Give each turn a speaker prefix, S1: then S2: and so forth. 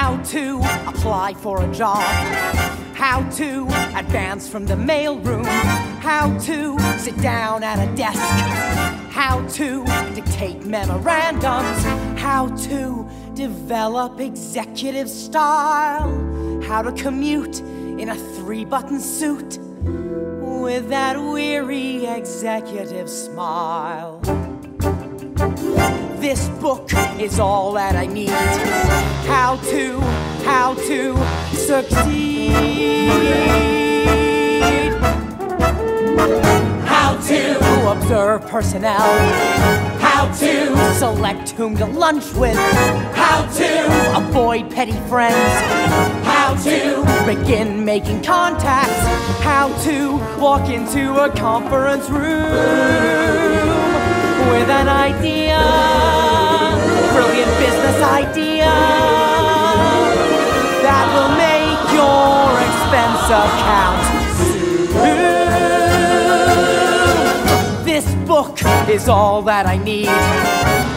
S1: How to apply for a job. How to advance from the mailroom. How to sit down at a desk. How to dictate memorandums. How to develop executive style. How to commute in a 3-button suit with that weary executive smile. This book is all that I need. How to succeed. How to observe personnel. How to select whom to lunch with. How to avoid petty friends. How to begin making contacts. How to walk into a conference room with an idea, brilliant business idea that will make your expense account soon. This book is all that I need.